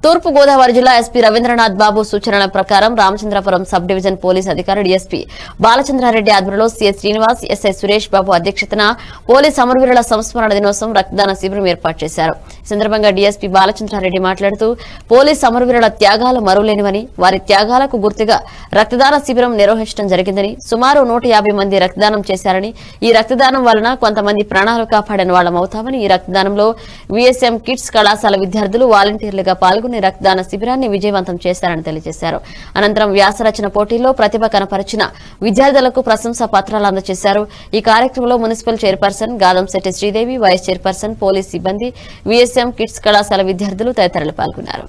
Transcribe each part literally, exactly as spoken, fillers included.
తూర్పు గోదావరి జిల్లా ఎస్పీ రవీంద్రనాథ్ బాబు సూచనల ప్రకారం రామచంద్రపురం సబ్ డివిజన్ పోలీస్ అధికారి డీఎస్పీ బాలచంద్రారెడ్డి ఆధ్వర్యంలో సీఐ శ్రీనివాస్, ఎస్ఐ సురేష్ బాబు అధ్యక్షతన పోలీస్ అమరవీరుల సంస్మరణ దినోత్సవం రక్తదాన శిబిరం ఏర్పాటు చేశారు. ఈ సందర్భంగా డీఎస్పీ బాలచంద్రారెడ్డి మాట్లాడుతూ పోలీస్ అమరవీరుల త్యాగాలు మరువలేనివని, వారి త్యాగాలకు గుర్తుగా రక్తదాన శిబిరం నిర్వహించడం జరిగిందని, సుమారు నూట యాభై మంది రక్తదానం చేశారని, ఈ రక్తదానం వలన కొంతమంది ప్రాణాలు కాపాడిన వాళ్లమవుతామని, ఈ రక్తదానంలో వీఎస్ఎం కిడ్స్ కళాశాల విద్యార్థులు వాలంటీర్లుగా పాల్గొని రక్తదాన శిబిరాన్ని విజయవంతం చేశారని తెలియజేశారు. అనంతరం వ్యాసరచన పోటీల్లో ప్రతిభ కనపరిచిన విద్యార్థులకు ప్రశంసా పత్రాలు అందజేశారు. ఈ కార్యక్రమంలో municipal chairperson Gadamsetti Sridevi, vice chairperson, police సిబ్బంది, వీఎస్ఎం కిడ్స్ కళాశాల విద్యార్థులు తదితరులు పాల్గొన్నారు.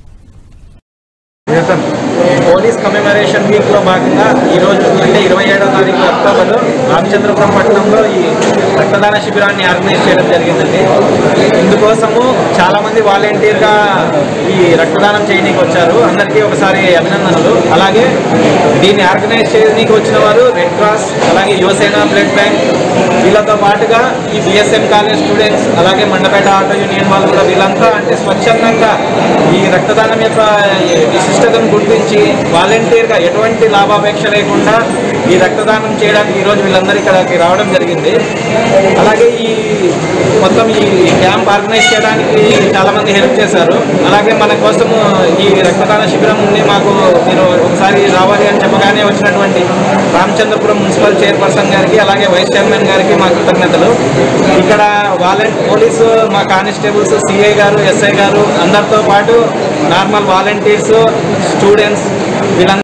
పోలీస్ కమెమరేషన్ వీక్ లో భాగంగా ఈ రోజు అంటే ఇరవై ఏడవ తారీఖు అక్టోబర్ రామచంద్రపురం పట్టణంలో ఈ రక్తదాన శిబిరాన్ని ఆర్గనైజ్ చేయడం జరిగిందండి. ఇందుకోసము చాలా మంది వాలంటీర్ గా ఈ రక్తదానం చేయడానికి వచ్చారు. అందరికీ ఒకసారి అభినందనలు. అలాగే దీన్ని ఆర్గనైజ్ చేయడానికి వచ్చిన వారు రెడ్ క్రాస్, అలాగే యువసేన బ్లడ్ బ్యాంక్, వీళ్ళతో పాటుగా ఈ బిఎస్ఎం కాలేజ్ స్టూడెంట్స్, అలాగే మండపేట ఆటో యూనియన్ వాళ్ళు కూడా వీళ్ళంతా అంటే స్వచ్ఛందంగా ఈ రక్తదానం యొక్క విశిష్టతను గుర్తించి వాలంటీర్గా ఎటువంటి లాభాపేక్ష లేకుండా ఈ రక్తదానం చేయడానికి ఈరోజు వీళ్ళందరూ ఇక్కడికి రావడం జరిగింది. అలాగే ఈ మొత్తం ఈ క్యాంప్ ఆర్గనైజ్ చేయడానికి చాలామంది హెల్ప్ చేశారు. అలాగే మన కోసం ఈ రక్తదాన శిబిరం ఉంది, మాకు మీరు ఒకసారి రావాలి అని చెప్పగానే వచ్చినటువంటి రామచంద్రపురం మున్సిపల్ చైర్పర్సన్ గారికి, అలాగే వైస్ చైర్మన్ గారికి మా కృతజ్ఞతలు. ఇక్కడ వాలంటీ పోలీసు, మా కానిస్టేబుల్స్, సిఐ గారు, ఎస్ఐ గారు అందరితో పాటు నార్మల్ వాలంటీర్స్, స్టూడెంట్స్ వీళ్ళందరూ